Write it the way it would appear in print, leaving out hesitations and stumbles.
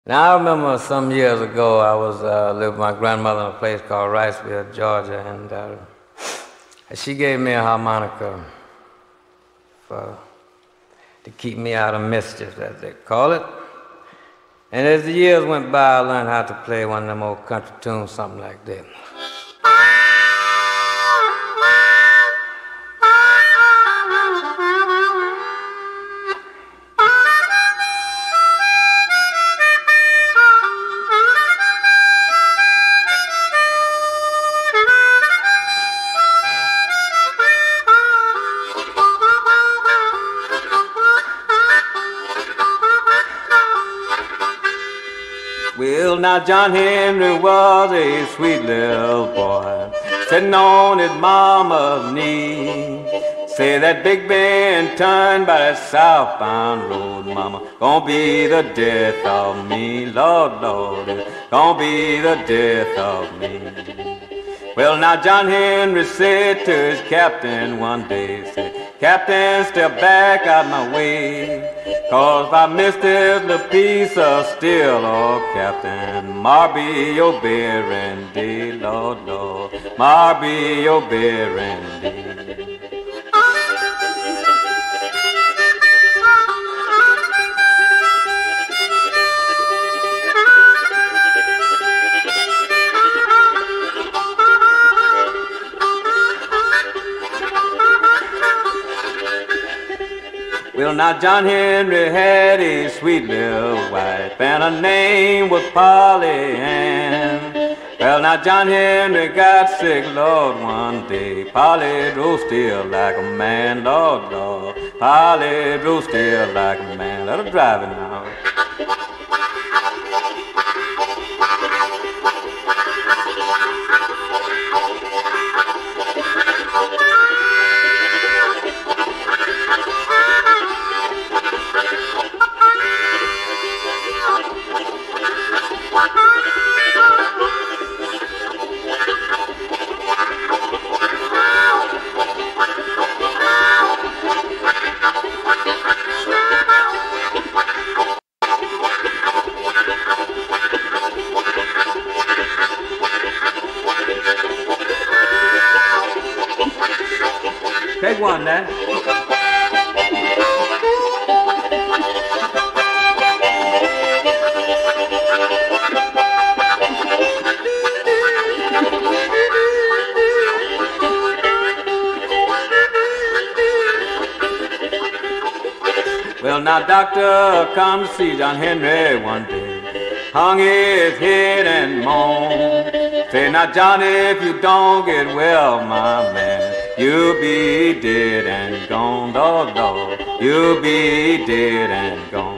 Now I remember some years ago I was lived with my grandmother in a place called Wrightsville, Georgia, and she gave me a harmonica to keep me out of mischief, as they call it. And as the years went by, I learned how to play one of them old country tunes, something like that. Well, now John Henry was a sweet little boy, sitting on his mama's knee. Say that big band turned by that southbound road, mama, gonna be the death of me, Lord, Lord, it's gonna be the death of me. Well, now John Henry said to his captain one day, said, Captain, step back out my way, 'cause if I miss this little piece of steel, oh, Captain, mar be your bearing day, Lord, Lord, mar be your bearing day. Well, now John Henry had a sweet little wife, and her name was Polly Ann. Well, now John Henry got sick, Lord, one day. Polly drove still like a man, Lord, Lord. Polly drove still like a man. Let her drive it now. Take one, Dad. Well, now doctor come to see John Henry one day, hung his head and moaned. Say, now Johnny, if you don't get well, my man, you'll be dead and gone, Lord, Lord, you'll be dead and gone.